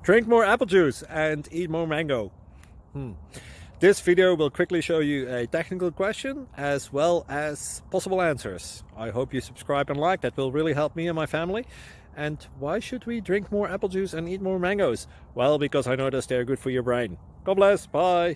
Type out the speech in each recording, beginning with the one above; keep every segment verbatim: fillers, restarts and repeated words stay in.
Drink more apple juice and eat more mango. Hmm. This video will quickly show you a technical question as well as possible answers. I hope you subscribe and like, that will really help me and my family. And why should we drink more apple juice and eat more mangoes? Well, because I noticed they're good for your brain. God bless, bye!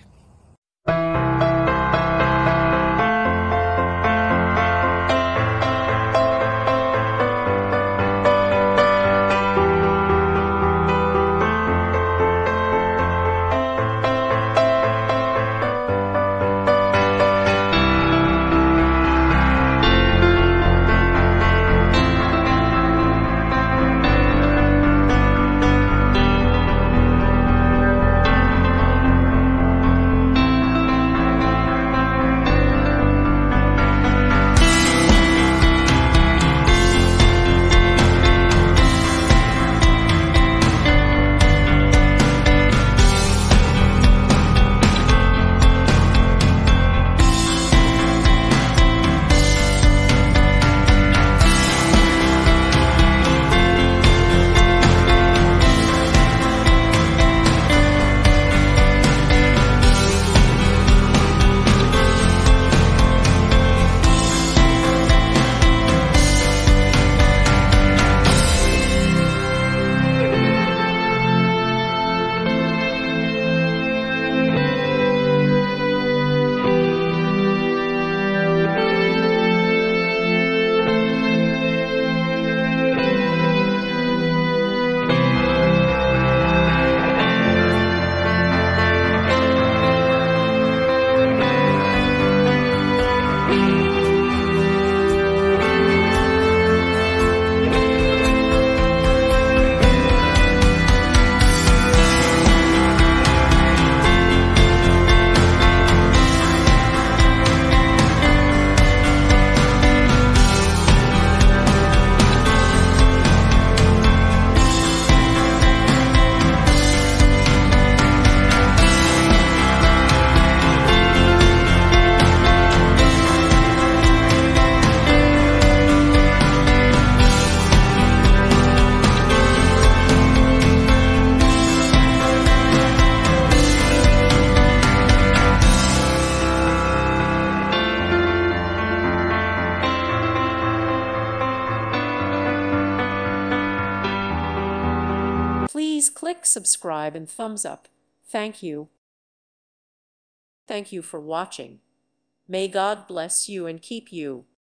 Please click subscribe and thumbs up. Thank you. Thank you for watching. May God bless you and keep you.